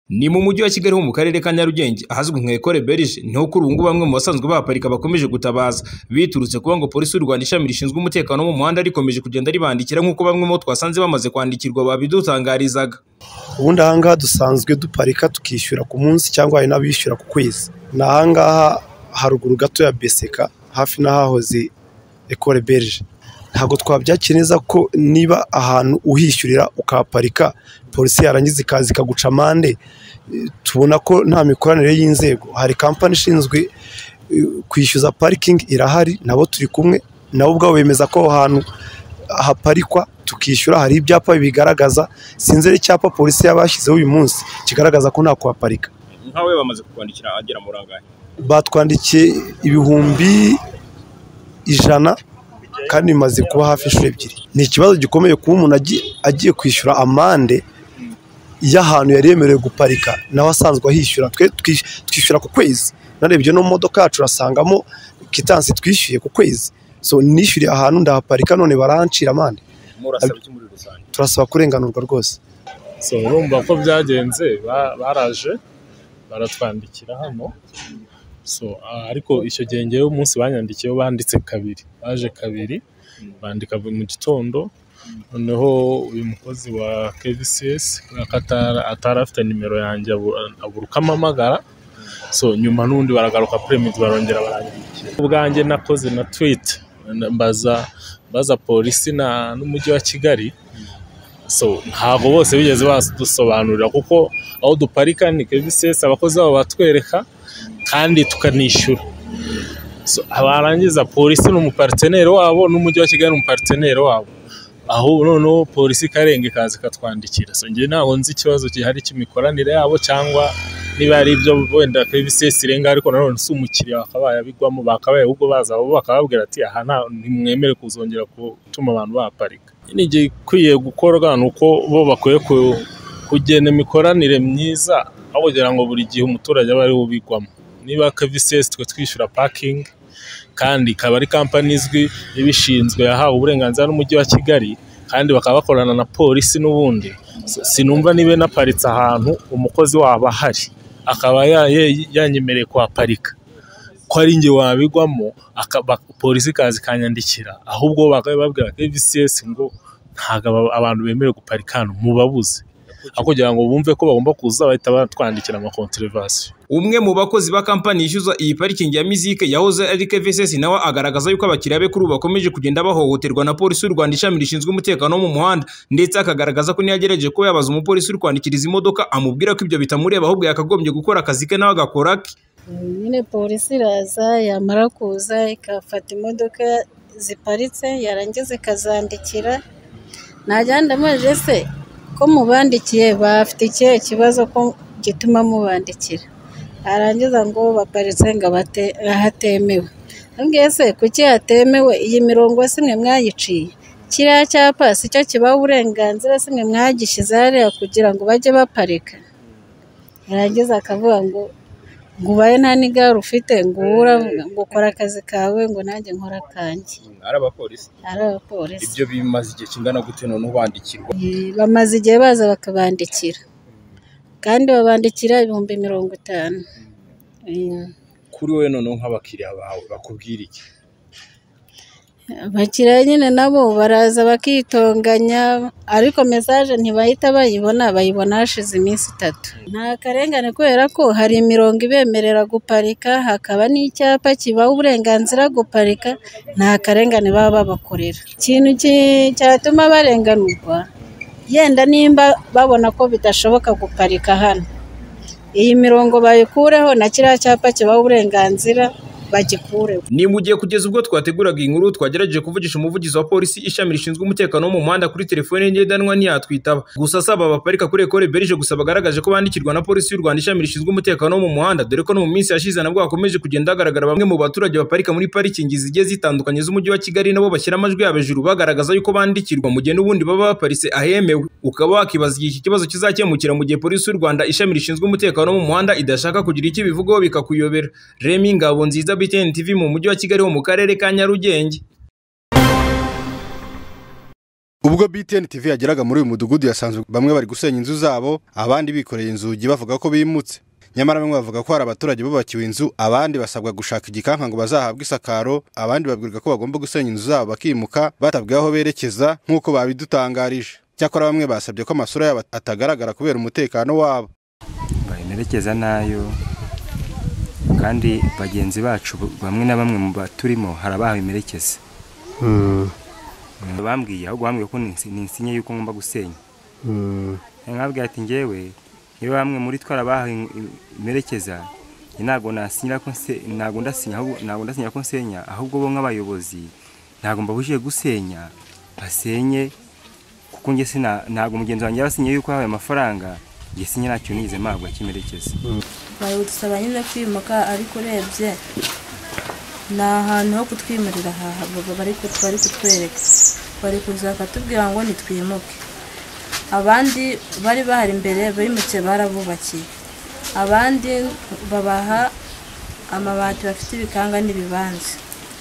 Ni mu mujyi wa Kigali ho mu karere ka Nyarugenge ahazwi nka Ecole Belge, niho kuri ubu ngubu bamwe mu basanzwe bahaparika bakomeje gutabaza biturutse kuba ngo polisi y'u Rwanda ishami rishinzwe umutekano wo mu muhanda rikomeje kugenda ribandikira nk'uko bamwe mu twasanze bamaze kwandikirwa babidutangarizaga. Ubundi ahangaha dusanzwe duparika tukishyura ku munsi cyangwa hari n'abishyura ku kwezi. Ni ahangaha haruguru gato ya Beseka hafi n'ahahoze Ecole Belge. Ntabwo twabyakira neza ko niba ahantu uhishyurira ukaparika polisi yarangiza ikazi ikaguca amande, tubona ko nta mikoranire y'inzego. Hari kampani ishinzwe kwishyuza parking irahari, nabo turi kumwe, nabo ubwabo bemeza ko ahantu haparikwa tukishyura. Hari ibyapa bigaragaza, sinzi icyapa polisi yabashyizeho uyu munsi kigaragaza ko nta kuhaparika. Nkawe bamaze kukwandikira agera muri angahe? Batwandikiye 100,000 kandi bimaze kuba hafi inshuro ebyiri. Ni ikibazo gikomeye kuba umuntu agiye kwishyura amande y'ahantu yari yemerewe guparika nawe asanzwe ahishyura. Twe twishyura ku kwezi, narebye no mu modoka yacu urasangamo kitansi twishyuye ku kwezi. So nishyuriye ahantu ndahaparika none barancira amande. Murasaba iki muri rusange? Turasaba kurenganurwa rwose. So urumva ko byagenze, baraje baratwandikira hano. So ariko icyo gihe ngewe umunsi banyandikiyeho banditse kabiri, baje kabiri bandika mu gitondo. Noneho uyu mukozi wa KVCS atari afite nimero yanjye abura ukamamagara. So nyuma n'undi baragaruka premium barongera baranyandikira. Ubwanjye nakoze na tweet mbaza polisi n'umujyi wa Kigali. So ntabwo bose bigeze badusobanurira kuko aho duparika ni KVCS, abakozi babo batwereka kandi tukanishyura. So abarangiza polisi n'umuparteneri wabo n'umujyi wa Kigali n'umuparteneri wabo, aho noneho polisi karenga ikazi katwandikira. So ngiye ntago nzi ikibazo gihari cy'imikoranire yabo cyangwa niba ari ibyo wenda KVCS irenga, ariko nanone si umukiriya akabaye abigwamo, bakabaye ubwo baza abo bakababwira ati aha ntimwemere kuzongera gutuma abantu baparika. Ni gikwiye gukorwa nuko bo bakwiye kugena imikoranire myiza, aho kugira ngo buri gihe umuturage aba ari ubigwamo. Niba KVCS twe twishyura parking kandi ikaba ari kampani izwi ibishinzwe yahawe uburenganzira n'umujyi wa Kigali kandi bakaba bakorana na polisi n'ubundi, sinumva nibe naparitse ahantu umukozi wabo ahari akaba yanyemereye kuhaparika ko ari nge wabigwamo polisi kazi kanyandikira, ahubwo bakababwira KVCS ngo ntago abantu bemerewe guparika hano mubabuze, aho kugira ngo bumve ko bagomba kuza bahita batwandikira amakontrevasiyo. Umwe mu bakozi ba kampani yishyuza iyi parikingi ya Mizike yahoze ari KVCS nawe agaragaza yuko abakiriya be kuri ubu bakomeje kugenda bahohoterwa na polisi y'u Rwanda ishami rishinzwe umutekano wo mu muhanda, ndetse akagaragaza ko niyagerageje ko yabaza umupolisi uri kwandikiriza imodoka amubwira ko ibyo bitamureba ahubwo yakagombye gukora akazi ke nawe agakora ke. Nyine polisi iraza, yamara kuza ikafata imodoka ziparitse yarangiza ikazandikira. Najyanda maje se ko mubandikiye bafite ikihe kibazo ko gituma mubandikira, arangiza ngo baparitse ngo hatemewe. Ngiye se kuki hatemewe? Iyi mirongo simwe mwayiciye, kiriya cyapa si cyo kibaho uburenganzira, simwe mwagishyize hariya kugira ngo bajye baparika. Arangiza akavuga ngo ubaye nta n'igare ufite ngo ukora akazi kawe ngo nanjye nkora akanjye. Ari abapolisi? Ari abapolisi. Ibyo bimaze igihe kingana gute none ubandikirwa? Bamaze igihe baza bakabandikira kandi babandikira 50,000. Kuri wowe noneho nk'abakiriya bawe bakubwira iki? Abakiriya nyine nabo baraza bakitonganya, ariko message ntibahita bayibona hashize iminsi 3. Nta karengane kubera ko hari imirongo ibemerera guparika, hakaba n'icyapa kibaho uburenganzira guparika, nta karengane baba babakorera. Ikintu cyatuma barenganurwa yenda nimba babona ko bidashoboka guparika hano, iyi mirongo bayikureho na kiriya cyapa kibaho uburenganzira bagikureho. Ni mu gihe kugeza ubwo twateguraga inkuru twagerageje kuvugisha umuvugizi wa polisi ishami rishinzwe umutekano wo mu muhanda kuri telefone ngendanwa ntiyatwitaba. Gusa asaba abaparika kuri Ecole Belge gusa bagaragaje ko bandikirwa na polisi y'u Rwanda ishami rishinzwe umutekano wo mu muhanda, dore ko no mu minsi yashize nabwo hakomeje kugenda hagaragara bamwe mu baturage baparika muri parikingi zigiye zitandukanye z'umujyi wa Kigali nabo bashyira amajwi yabo hejuru bagaragaza yuko bandikirwa mu gihe n'ubundi baba baparitse ahemewe. Ukaba wakibaza igihe iki kibazo kizakemukira mu gihe polisi y'u Rwanda ishami rishinzwe umutekano wo mu muhanda idashaka kugira icyo bivugaho bikakuyobera. Remy Ngabonziza, BTN TV mu mujyi wa Kigali ho mu karere ka Nyarugenge. Ubwo BTN TV yageraga muri uyu mudugudu yasanzwe bamwe bari gusenya inzu zabo, abandi bikoreye inzugi bavuga ko bimutse. Nyamara bamwe bavuga ko hari abaturage bubakiwe inzu, abandi basabwa gushaka igikanka ngo bazahabwe isakaro, abandi babwirwa ko bagomba gusenya inzu zabo bakimuka batabwiye aho berekeza nk'uko babidutangarije. Cyakora bamwe basabye ko amasura yabo atagaragara kubera umutekano wabo. Banerekeza nayo kandi bagenzi bacu bamwe na bamwe mu baturimo harabahawe imerekeza. Bambwiye ahubwo bambwiye ko ninsinye yuko ngomba gusenya. Nkabwiye ati ngewe iyo bamwe muri twarabahawe imerekeza ntago nasinya ko ntago ndasinya ko nsenya, ahubwo bo nk'abayobozi ntago mbabujije gusenya basenye kuko nge ntago mugenzi wanjye yabasinye yuko habaye amafaranga nge sinye ntacyo nize mpabwa kimerekeza. Bayudusaba nyine kwimuka ariko urebye na ahantu ho kutwimurira bari kutwereka, bari kuzaka tubwira ngo nitwimuke. Abandi bari bahari imbere bimuke barabubakiye, abandi babaha amabati bafite ibikanga n'ibibanza,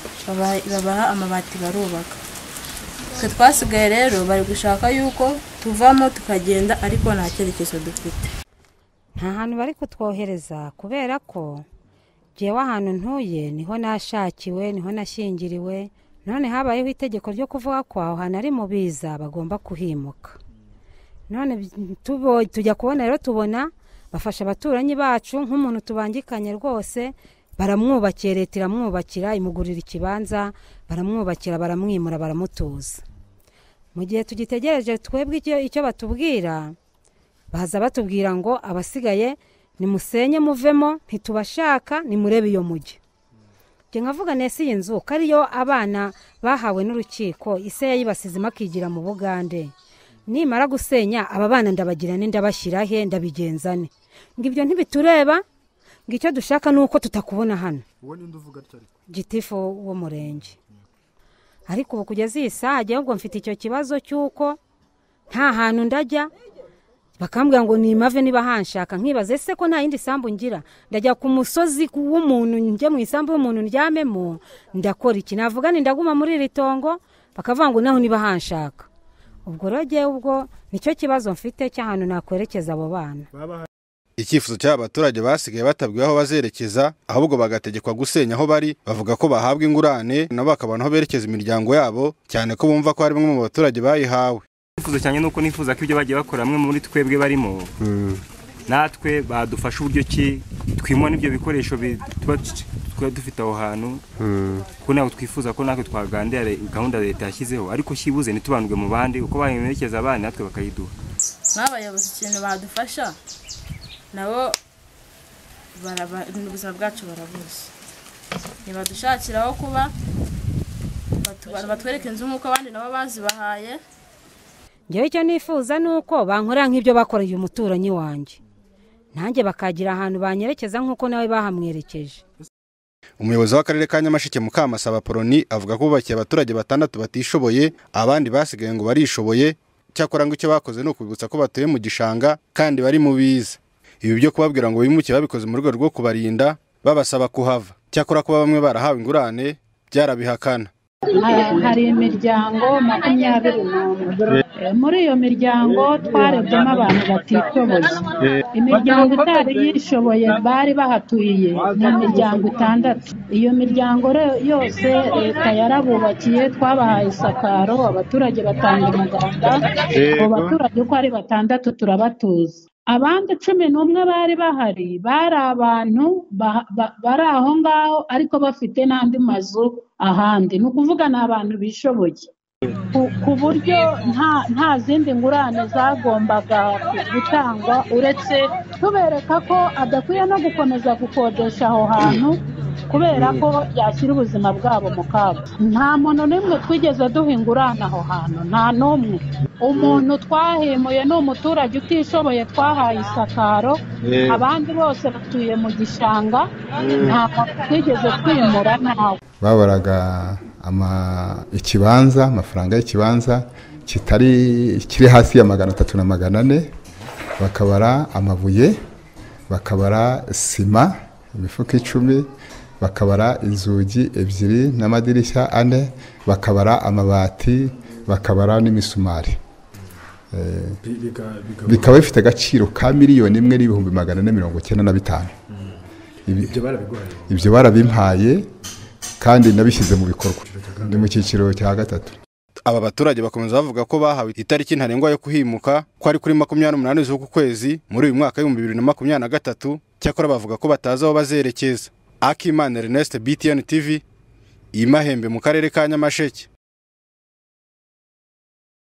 babaha amabati barubaka. Twe twasigaye rero bari gushaka yuko tuvamo tukagenda ariko nta cyerekezo dufite. Nta hantu bari kutwohereza kubera ko jewe ahantu ntuye niho nashakiwe, niho nashyingiriwe, none habayeho itegeko ryo kuvuga ko aho hantu ari mu biza bagomba kuhimuka. None tujya kubona rero tubona bafasha abaturanyi bacu nk'umuntu tubangikanye rwose, baramwubakiye, leta iramwubakira, imugurira ikibanza, baramwubakira, baramwimura, baramutuza. Mu gihe tugitegereje twebwe icyo batubwira, baza batubwira ngo abasigaye nimusenye muvemo, ntitubashaka, nimurebe iyo mujye. Nge nkavuga nese iyi nzu ko ariyo abana bahawe n'urukiko, ise yayibasizemo akigira mu Bugande. Nimara gusenya aba bana ndabagirane, ndabashyira he, ndabigenzane. Ngo ibyo ntibitureba, ngo icyo dushaka nuko tutakubona hano. Wowe ninde uvuga atyo ariko? Gitifu wo murenge. Ariko ubu kugeza iyi saha ahubwo mfite icyo kibazo cy'uko nta hantu ndajya, bakambwira ngo nimave niba hanshaka, nkibaze se ko nta yindi sambu ngira, ndajya ku musozi w'umuntu njye mu isambu y'umuntu ndyamemo, ndakora iki? Navuga ni ndaguma muri iri tongo, bakavuga ngo naho niba hanshaka. Ubwo roge ubwo nicyo kibazo mfite cy'ahantu nakwerekeza abo bana. Icyifuzo cy'abaturage basigaye batabwiye aho bazerekeza, ahubwo bagategekwa gusenya aho bari, bavuga ko bahabwa ingurane nabo bakabona aho berekeza imiryango yabo, cyane ko bumva ko hari bamwe mu baturage bayihawe. Icyifuzo cyane nuko nifuza ko ibyo bagiye bakora bamwe muri twebwe barimo natwe badufasha uburyo ki twimona ibyo bikoresho tuba dufite aho hantu, ko nawe twifuza ko natwe twagandira gahunda leta yashyizeho, ariko shibuze ntitubanwe mu bandi uko bayemerekeza abana natwe bakayiduha. N'abayobozi ikintu badufasha nabo ubuzima bwacu barabuze, nibadushakiraho kuba batwereka inzu nk'uko abandi nabo bazibahaye. Ngewe icyo nifuza nuko bankorera nk'ibyo bakoreye umuturanyi wanjye, nanjye bakagira ahantu banyerekeza nk'uko nawe bahamwerekeje. Umuyobozi w'akarere ka Nyamasheke Mukamasaba Poloni avuga ko bubakiye abaturage 6 batishoboye, abandi basigaye ngo barishoboye, cyakora ngo icyo bakoze no kubibutsa ko batuye mu gishanga kandi bari mu biza. Ibi byo kubabwira ngo bimuke babikoze mu rwego rwo kubarinda, babasaba kuhava. Cyakora kuba bamwe barahawe ingurane byarabihakana. Hari imiryango 21. Muri iyo miryango twarebyemo abantu batishoboye. Imiryango itari yishoboye bari bahatuye ni imiryango 6. Iyo miryango yose leta yarabubakiye, twabahaye isakaro, abaturage batanga umuganda, abo baturage uko ari 6 turabatuza. Abandi 11 bari bahari, bari abantu bari aho ngaho ariko bafite n'andi mazu ahandi, ni ukuvuga ni abantu bishoboye ku buryo nta zindi ngurane zagombaga gutangwa, uretse tubereka ko adakwiye no gukomeza gukodesha aho hantu kubera ko yashyira ubuzima bwabo mu kaga. Nta muntu n'umwe twigeze duha ingurane aho hantu, nta n'umwe. Umuntu twahemuye ni umuturage utishoboye twahaye isakaro, abandi bose batuye mu gishanga, nta twigeze twimura ntawe. Babaraga ikibanza, amafaranga y'ikibanza kiri hasi ya 300 na 400, bakabara amabuye, bakabara sima imifuka 10, bakabara inzugi 2 n'amadirishya 4, bakabara amabati bakabara n'imisumari. Bikaba bifite agaciro ka miliyoni 1,495. Ibyo barabimpaye kandi nabishyize mu bikorwa. Ndi mu cyiciro cya gatatu. Aba baturage bakomeza bavuga ko bahawe itariki ntarengwa yo kuhimuka ko ari kuri 28 z'uku kwezi muri uyu mwaka wa 2023, cyakora bavuga ko batazi aho bazerekeza. Akimana Ernest, BTN TV, Imahembe mu karere ka Nyamasheke.